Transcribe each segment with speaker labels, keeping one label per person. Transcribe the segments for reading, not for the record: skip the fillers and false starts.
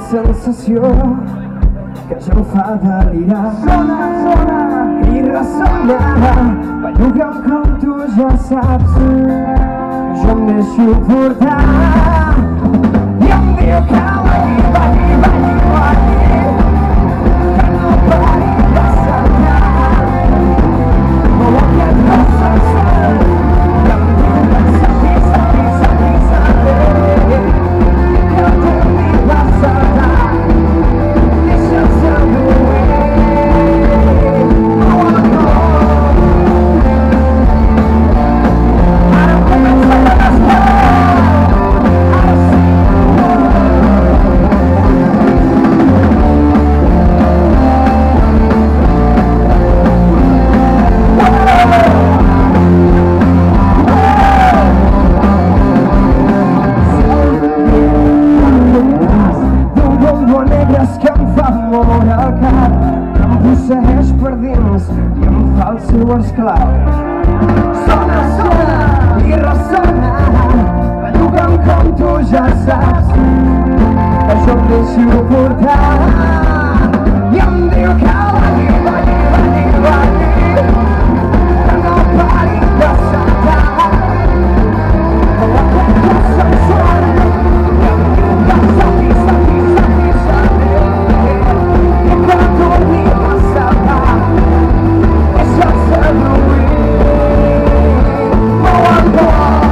Speaker 1: sensació que ja em fa delirar. Sona, sona i ressona, belluga'm com tu ja saps, jo em deixo portar. I em diu que balli, balli, balli, balli, que no pari de saltar. Oh, aquest cos sensual, que em diu que salti, salti, salti, salti, que el torni a saltar. Deixa'l seduir, oh, oh. Ara comença la despertar. Que em fa moure el cap, que em posseeix per dins i em fa el seu esclau. Sona, sona i ressona, belluga'm com tu ja saps, que jo em deixo portar. I em diu que balli, balli, balli, balli, que no pari de saltar. Oh, aquest cos sensual, que em diu que salti, salti, salti, salti, que el torni a saltar. Deixa'l seduir, oh, oh, oh.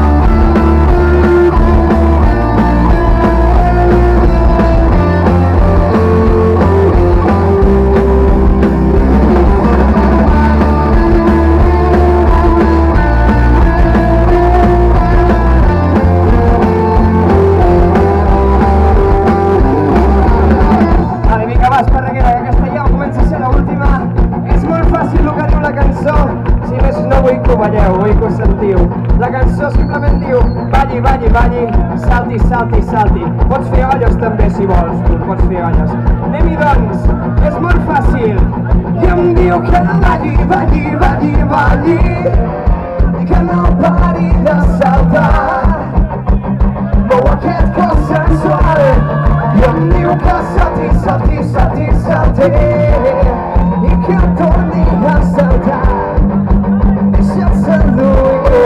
Speaker 1: Vull que ho sentiu. La cançó simplement diu balli, balli, balli, salti, salti, salti. Pots fer olles també si vols, tu pots fer olles. Anem-hi doncs, és molt fàcil. I em diu que balli, balli, balli, balli, i que no pari de saltar. Mou aquest cos sensual. I em diu que salti, salti, salti, salti, i que el torni a saltar. Deixa'l seduir,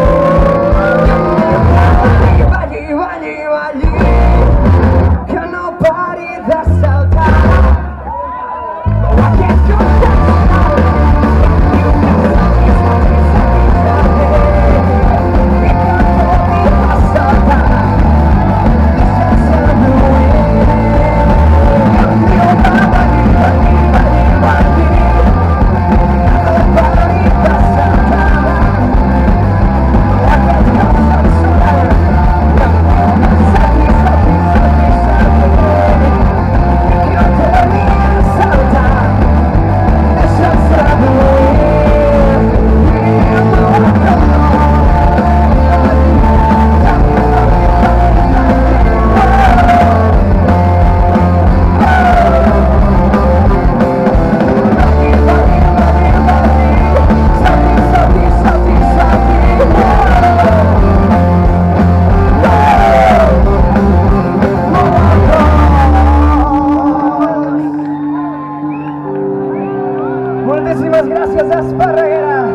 Speaker 1: balli, balli, balli, que no pari de saltar. Oh, aquest cos sensual, diu que salti, salti, salti, salti, i que el torni a saltar. Deixa'l seduir, em diu que balli, balli, balli, balli, que no pari de saltar. Moltíssimes gràcies, Esparreguera!